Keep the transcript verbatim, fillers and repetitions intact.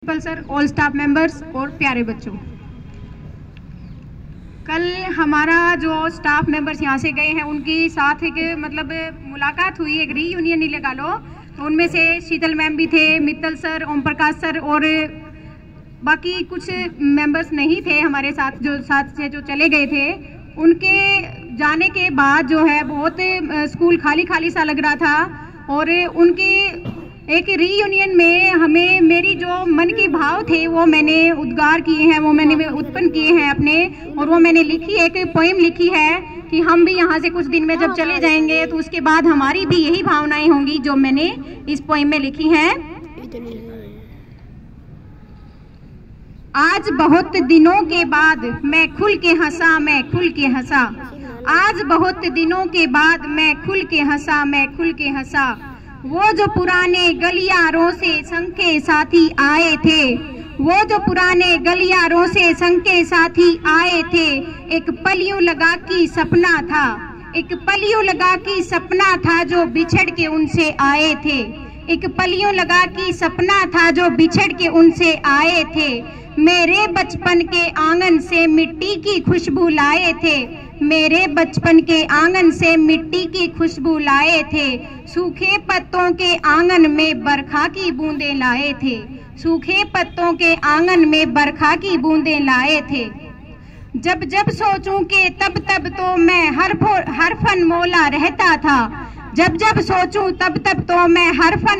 Principal sir, all staff members और प्यारे बच्चों, कल हमारा जो स्टाफ मेंबर्स यहाँ से गए हैं उनकी साथ एक मतलब मुलाकात हुई, एक रीयूनियन ही लगा लो। तो उनमें से शीतल मैम भी थे, मित्तल सर, ओम प्रकाश सर और बाकी कुछ मेंबर्स नहीं थे हमारे साथ, जो साथ से जो चले गए थे। उनके जाने के बाद जो है बहुत स्कूल खाली खाली सा लग रहा था और उनकी एक रीयूनियन में हमें मेरी जो मन की भाव थे वो मैंने उद्गार किए हैं, वो मैंने उत्पन्न किए हैं अपने, और वो मैंने लिखी, एक पोएम लिखी है कि हम भी यहाँ से कुछ दिन में जब चले जाएंगे तो उसके बाद हमारी भी यही भावनाएं होंगी जो मैंने इस पोएम में लिखी हैं। आज बहुत दिनों के बाद मैं खुल के हंसा, मैं खुल के हंसा, आज बहुत दिनों के बाद मैं खुल के हंसा, मैं खुल के हंसा। वो जो पुराने गलियारों से संग के साथी आए थे, वो जो पुराने गलियारों से संग के साथी आए थे, एक पलियों लगा की सपना था, एक पलियों लगा की सपना था जो बिछड़ के उनसे आए थे, एक पलियों लगा की सपना था जो बिछड़ के उनसे आए थे। मेरे बचपन के आंगन से मिट्टी की खुशबू लाए थे, मेरे बचपन के आंगन से मिट्टी की खुशबू लाए थे, सूखे पत्तों के आंगन में बरखा की बूंदें लाए थे, सूखे पत्तों के आंगन में बरखा की बूंदें लाए थे। जब जब सोचूं के तब तब तो मैं हर हर फन मोला रहता था, जब जब सोचूं तब तब तो मैं हर फन